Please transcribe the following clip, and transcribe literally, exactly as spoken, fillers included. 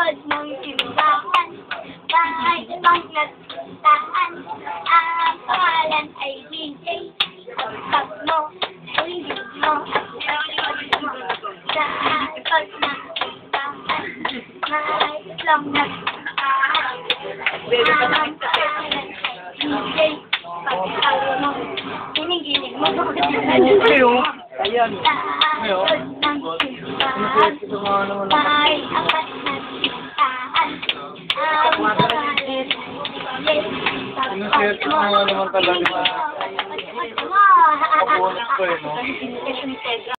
likod ng simbahan, bahay bang nagtaan, ang pangalan ay D J. Pagpag mo, ulit mo, sa likod ng simbahan, bahay lang nagtaan, ang pangalan ay D J. Pagpag mo, ginig-ginig mo, Ayan. likod ng simbahan, bahay apat na simbahan, ang pangalan ay D J. Sinuset mo naman talaga. Wow! Pabunas ko eh, no?